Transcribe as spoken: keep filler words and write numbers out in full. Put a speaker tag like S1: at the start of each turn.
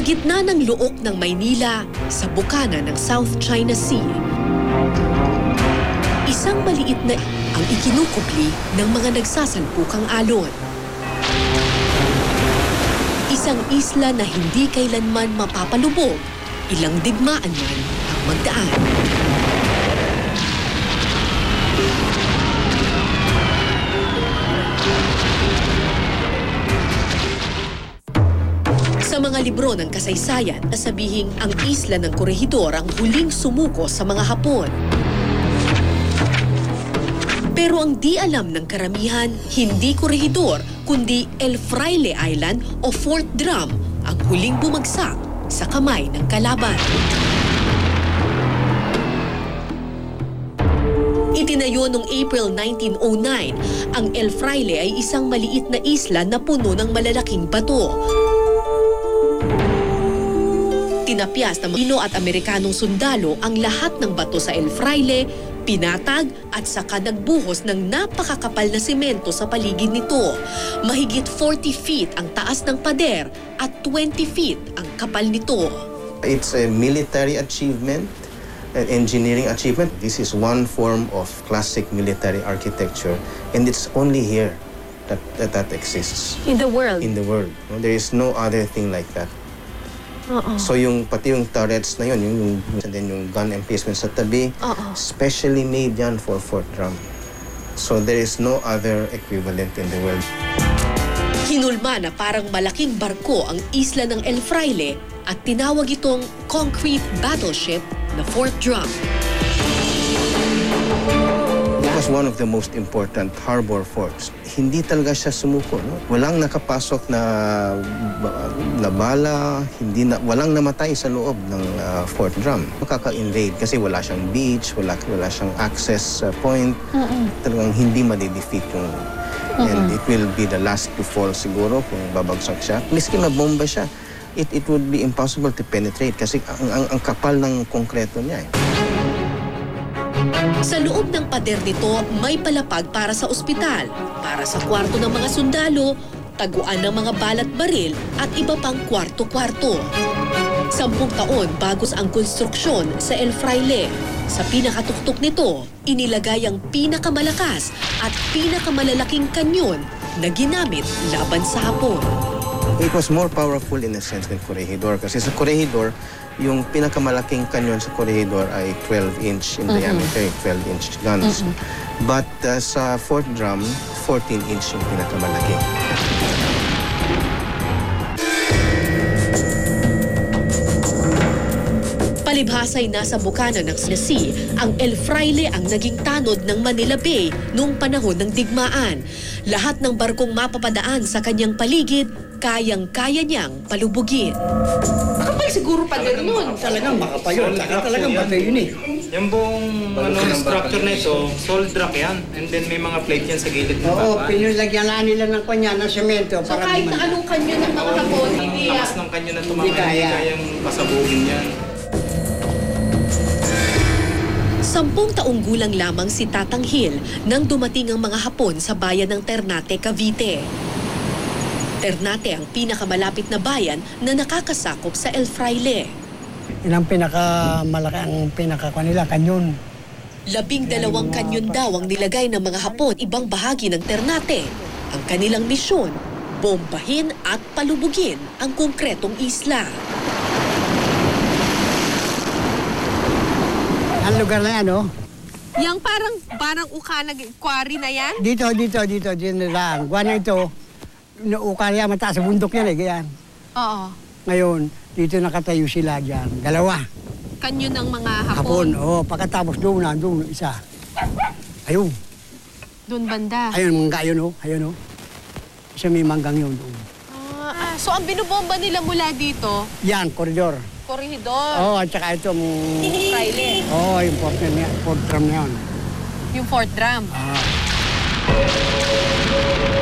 S1: Sa gitna ng luok ng Maynila, sa bukana ng South China Sea, isang maliit na ang ikinukupli ng mga nagsasalpukang alon. Isang isla na hindi kailanman mapapalubog, ilang digmaan man ang magdaan. Sa mga libro ng kasaysayan, nasabihing ang isla ng Corregidor ang huling sumuko sa mga Hapon. Pero ang di alam ng karamihan, hindi Corregidor, kundi El Fraile Island o Fort Drum ang huling bumagsak sa kamay ng kalaban. Itinayo noong April nineteen oh nine, ang El Fraile ay isang maliit na isla na puno ng malalaking bato. Tinapyas ng Pino at Amerikanong sundalo ang lahat ng bato sa El Fraile, pinatag at saka nagbuhos ng napakakapal na semento sa paligid nito. Mahigit forty feet ang taas ng pader at twenty feet ang kapal nito.
S2: It's a military achievement, an engineering achievement. This is one form of classic military architecture, and it's only here that that, that exists.
S1: In the world?
S2: In the world. No, there is no other thing like that.
S1: Uh-oh.
S2: So yung pati yung turrets na yun, yung, yung, and then yung gun emplacement sa tabi,
S1: Uh-oh.
S2: specially made yan for Fort Drum. So there is no other equivalent in the world.
S1: Hinulma na parang malaking barko ang isla ng El Fraile at tinawag itong concrete battleship na Fort Drum.
S2: It was one of the most important harbor forts. Hindi talaga siya sumuko. No? Walang nakapasok na, na bala, hindi na, walang namatay sa loob ng uh, Fort Drum. Makaka-invade kasi wala siyang beach, wala, wala siyang access uh, point. Uh-uh. Talagang hindi madidefeat yung... Uh-uh. And it will be the last to fall siguro kung babagsak siya. Miski mabomba siya, it, it would be impossible to penetrate kasi ang, ang, ang kapal ng konkreto niya eh.
S1: Sa loob ng pader nito, may palapag para sa ospital, para sa kwarto ng mga sundalo, taguan ng mga balat baril at iba pang kwarto-kwarto. Sampung taon bago ang konstruksyon sa El Fraile. Sa pinakatuktok nito, inilagay ang pinakamalakas at pinakamalalaking kanyon na ginamit laban sa Hapon.
S2: It was more powerful in a sense than Corregidor kasi sa Corregidor, yung pinakamalaking kanyon sa Corregidor ay twelve inch in diameter, twelve inch guns. Uh-huh. But uh, sa Fort Drum, fourteen inch yung pinakamalaki.
S1: Palibhasay nasa bukana ng Sea, ang El Fraile ang naging tanod ng Manila Bay noong panahon ng digmaan. Lahat ng barkong mapapadaan sa kanyang paligid, kayang-kaya niyang palubugin.
S3: Makapal siguro pa din nun.
S4: Talagang makapal yun. Talagang batay yun eh.
S5: Yung buong ano, structure na ito, solid rock yan. And then may mga plate yan sa gilid ng
S4: Oo,
S5: baba.
S4: pinulagyan lang nila ng kanya ng semento.
S3: So kahit na anong kanyo ng mga Hapon, hindi
S5: Ang lakas ng kanya na
S4: Hindi
S5: tumama, hindi
S4: kaya.
S5: kayang pasabugin yan.
S1: Sampung taong gulang lamang si Tatang Hill nang dumating ang mga Hapon sa bayan ng Ternate, Cavite. Ternate ang pinakamalapit na bayan na nakakasakop sa El Fraile.
S4: Yun ang pinakamalaki, ang pinakakuha nila, kanyon.
S1: Labing dalawang kanyon daw ang nilagay ng mga Hapon ibang bahagi ng Ternate. Ang kanilang misyon, bombahin at palubugin ang konkretong isla.
S4: Ang lugar na yan, oh.
S3: Yang parang, parang ukanag, quarry na yan?
S4: Dito, dito, dito, dito lang. Guwan na ito, nauka yan, mataas sa bundok yan eh, ganyan.
S3: Oo.
S4: Ngayon, dito nakatayo sila dyan. Dalawa.
S3: Kanyo ng mga
S4: Hapon,
S3: Hapon.
S4: oh. Pagkatapos doon na, doon, isa. Ayun.
S3: Doon banda.
S4: Ayun, mangga yun, oh. Ayun, oh. Isa may manggang yun doon.
S3: Ah, ah, so ang binubomba nila mula dito,
S4: Yan, koridor.
S3: Corregidor,
S4: Oh, at saka ito, um,
S3: Fraile,
S4: oh, yung port na yan, port drum na yan.
S3: yung Fort Drum.
S4: Ah.